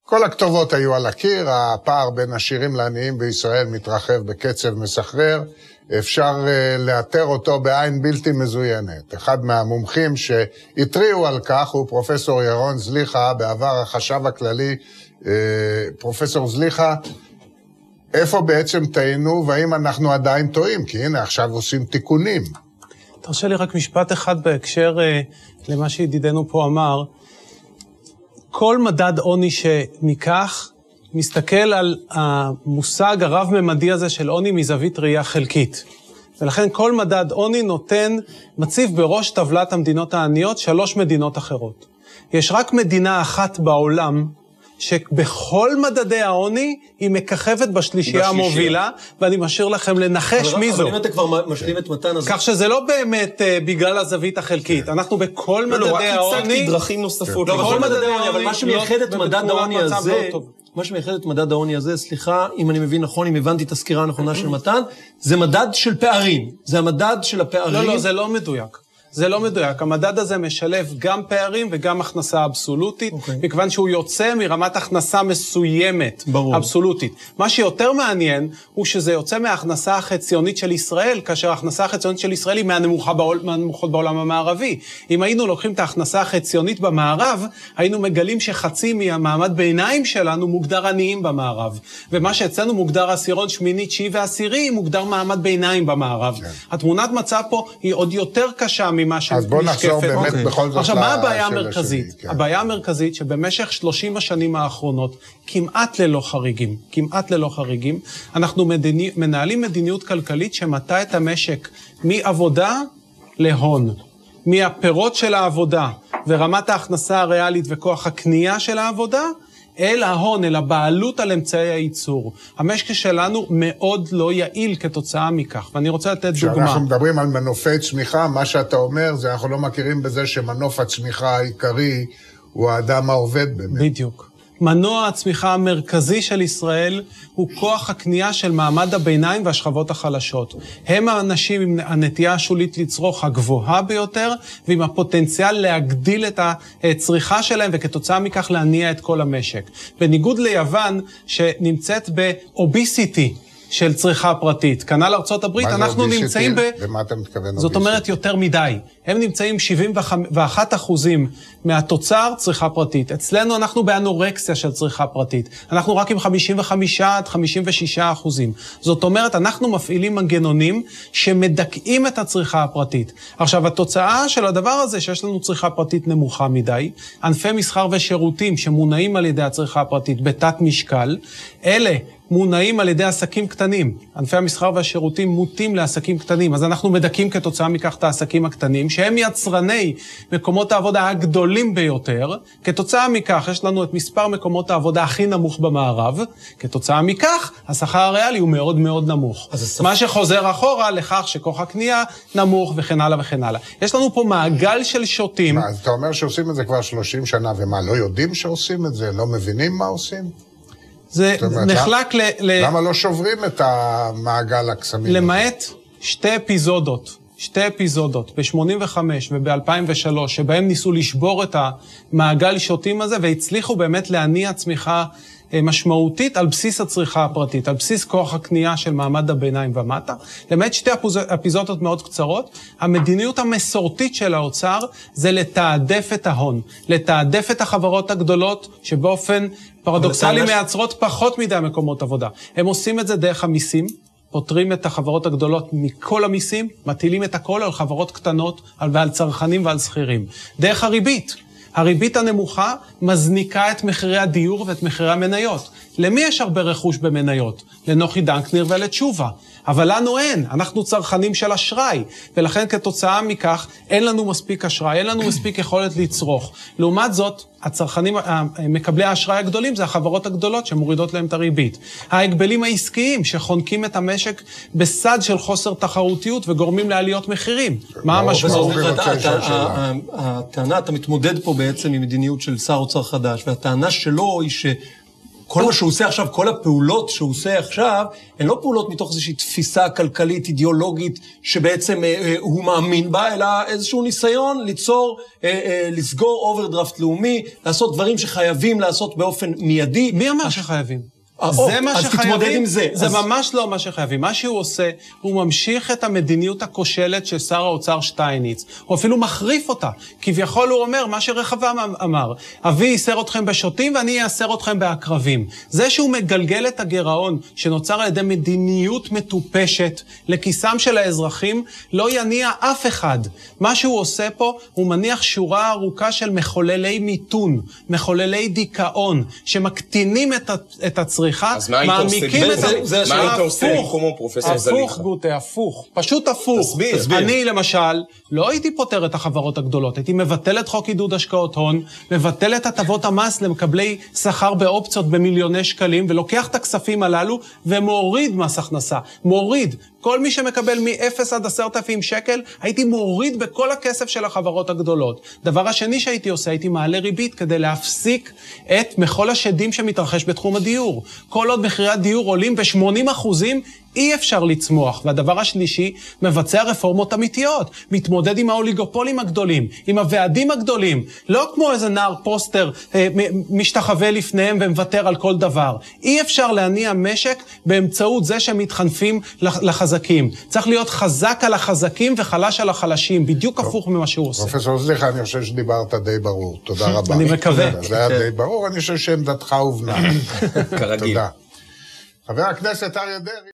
כל הכתובות היו על הקיר, הפער בין עשירים לעניים בישראל מתרחב בקצב מסחרר, אפשר לאתר אותו בעין בלתי מזוינת. אחד מהמומחים שהטריעו על כך הוא פרופסור ירון זליכה, בעבר החשב הכללי. פרופסור זליכה, איפה בעצם טעינו והאם אנחנו עדיין טועים? כי הנה עכשיו עושים תיקונים. תרשה לי רק משפט אחד בהקשר למה שידידנו פה אמר. כל מדד עוני שניקח מסתכל על המושג הרב-ממדי הזה של עוני מזווית ראייה חלקית. ולכן כל מדד עוני מציב בראש טבלת המדינות העניות 3 מדינות אחרות. יש רק מדינה אחת בעולם שבכל מדדי העוני היא מככבת בשלישייה המובילה, ואני משאיר לכם לנחש מי זו. אבל אם אתה כבר משלים את מתן, כך שזה לא באמת בגלל הזווית החלקית. אנחנו בכל מדדי העוני... לא, רק הצגתי דרכים נוספות. בכל מדדי העוני, אבל מה שמייחד את מדד העוני הזה... מה שמייחד את מדד העוני הזה, סליחה, אם אני מבין נכון, אם הבנתי את הסקירה הנכונה של מתן, זה מדד של פערים. זה המדד של הפערים. לא, זה לא מדויק. זה לא מדויק. המדד הזה משלב גם פערים וגם הכנסה אבסולוטית, מכיוון שהוא יוצא מרמת הכנסה מסוימת, אבסולוטית. מה שיותר מעניין הוא שזה יוצא מההכנסה החציונית של ישראל, כאשר ההכנסה החציונית של ישראל היא מהנמוכות בעולם המערבי. אם היינו לוקחים את ההכנסה החציונית במערב, היינו מגלים שחצי מהמעמד ביניים שלנו מוגדר עניים במערב. ומה שאצלנו מוגדר עשירון שמיני, תשיעי ועשירי, מוגדר מעמד ביניים במערב. התמונת מצב פה היא עוד יותר קשה ממה אז בוא נחזור באמת בכל זאת. עכשיו, מה הבעיה המרכזית? הבעיה המרכזית שבמשך 30 השנים האחרונות, כמעט ללא חריגים, אנחנו מנהלים מדיניות כלכלית שמטה את המשק מעבודה להון, מהפירות של העבודה ורמת ההכנסה הריאלית וכוח הקנייה של העבודה, אל ההון, אל הבעלות על אמצעי הייצור. המשק שלנו מאוד לא יעיל כתוצאה מכך, ואני רוצה לתת דוגמה. כשאנחנו מדברים על מנופי צמיחה, מה שאתה אומר זה אנחנו לא מכירים בזה שמנוף הצמיחה העיקרי הוא האדם העובד באמת. בדיוק. מנוע הצמיחה המרכזי של ישראל הוא כוח הקנייה של מעמד הביניים והשכבות החלשות. הם האנשים עם הנטייה השולית לצרוך הגבוהה ביותר, ועם הפוטנציאל להגדיל את הצריכה שלהם, וכתוצאה מכך להניע את כל המשק. בניגוד ליוון, שנמצאת באוביסיטי של צריכה פרטית. כנ"ל ארצות הברית, אנחנו נמצאים ומה אתה מתכוון? זאת אומרת יותר מדי. הם נמצאים 71% מהתוצר צריכה פרטית. אצלנו אנחנו באנורקסיה של צריכה פרטית. אנחנו רק עם 55-56%. זאת אומרת, אנחנו מפעילים מנגנונים שמדכאים את הצריכה הפרטית. עכשיו, התוצאה של הדבר הזה שיש לנו צריכה פרטית נמוכה מדי, ענפי מסחר ושירותים שמונעים על ידי הצריכה הפרטית בתת משקל, אלה מונעים על ידי עסקים קטנים. ענפי המסחר והשירותים מוטים לעסקים קטנים, אז אנחנו מדכאים כתוצאה מכך את העסקים הקטנים, שהם יצרני מקומות העבודה הגדולים ביותר. כתוצאה מכך יש לנו את מספר מקומות העבודה הכי נמוך במערב. כתוצאה מכך השכר הריאלי הוא מאוד מאוד נמוך. מה שחוזר אחורה לכך שכוח הקנייה נמוך וכן הלאה וכן הלאה. יש לנו פה מעגל של שוטים. אז אתה אומר שעושים את זה כבר 30 שנה, ומה, לא יודעים שעושים את זה? לא מבינים מה עושים? זה נחלק למה לא שוברים את המעגל הקסמים? למעט שתי אפיזודות ב-85 וב-2003, שבהם ניסו לשבור את המעגל שוטים הזה, והצליחו באמת להניע צמיחה משמעותית על בסיס הצריכה הפרטית, על בסיס כוח הקנייה של מעמד הביניים ומטה. למעט שתי אפיזודות מאוד קצרות, המדיניות המסורתית של האוצר זה לתעדף את ההון, לתעדף את החברות הגדולות שבאופן פרדוקסלי מייצרות פחות מדי מקומות עבודה. הם עושים את זה דרך המיסים, פותרים את החברות הגדולות מכל המיסים, מטילים את הכל על חברות קטנות ועל צרכנים ועל שכירים. דרך הריבית הנמוכה מזניקה את מחירי הדיור ואת מחירי המניות. למי יש הרבה רכוש במניות? לנוחי דנקנר ולתשובה. אבל לנו אין, אנחנו צרכנים של אשראי, ולכן כתוצאה מכך אין לנו מספיק אשראי, אין לנו מספיק יכולת לצרוך. לעומת זאת, הצרכנים, מקבלי האשראי הגדולים, זה החברות הגדולות שמורידות להם את הריבית. ההגבלים העסקיים שחונקים את המשק בסד של חוסר תחרותיות וגורמים לעליות מחירים. מה המשמעות? הטענה, אתה מתמודד פה בעצם עם מדיניות של שר אוצר חדש, והטענה שלו היא כל מה שהוא עושה עכשיו, כל הפעולות שהוא עושה עכשיו, הן לא פעולות מתוך איזושהי תפיסה כלכלית, אידיאולוגית, שבעצם הוא מאמין בה, אלא איזשהו ניסיון ליצור, לסגור אוברדרפט לאומי, לעשות דברים שחייבים לעשות באופן מיידי. מי אמר שחייבים? זה מה שחייבים, זה ממש לא מה שחייבים. מה שהוא עושה, הוא ממשיך את המדיניות הכושלת של שר האוצר שטייניץ, הוא אפילו מחריף אותה. כביכול הוא אומר, מה שרחבעם אמר, אבי ייסר אתכם בשוטים ואני ייסר אתכם בעקרבים. זה שהוא מגלגל את הגירעון שנוצר על ידי מדיניות מטופשת לכיסם של האזרחים, לא יניע אף אחד. מה שהוא עושה פה, הוא מניח שורה ארוכה של מחוללי מיתון, מחוללי דיכאון, שמקטינים את הצריכה. אז מה היית עושה כמו פרופסור זליכה? הפוך, גוטה, הפוך. פשוט הפוך. תסביר. אני, למשל, לא הייתי פותר את החברות הגדולות. הייתי מבטל את חוק עידוד השקעות הון, מבטל את הטבות המס למקבלי שכר באופציות במיליוני שקלים, ולוקח את הכספים הללו ומוריד מס הכנסה. מוריד. כל מי שמקבל מ-0 עד 10,000 שקל, הייתי מוריד בכל הכסף של החברות הגדולות. דבר השני שהייתי עושה, הייתי מעלה ריבית כדי להפסיק את מחול השדים שמתרחש בתחום הדיור. כל עוד מחירי הדיור עולים ב-80%, אי אפשר לצמוח. והדבר השלישי, מבצע רפורמות אמיתיות, מתמודד עם האוליגופולים הגדולים, עם הוועדים הגדולים, לא כמו איזה נער פוסטר משתחווה לפניהם ומוותר על כל דבר. אי אפשר להניע משק באמצעות זה שהם מתחנפים לחזקים. צריך להיות חזק על החזקים וחלש על החלשים, בדיוק הפוך ממה שהוא עושה. פרופסור זליכה, אני חושב שדיברת די ברור. תודה רבה. אני מקווה. זה היה די ברור, אני חושב שעמדתך הובנה. כרגיל. תודה. חבר הכנסת אריה דרעי.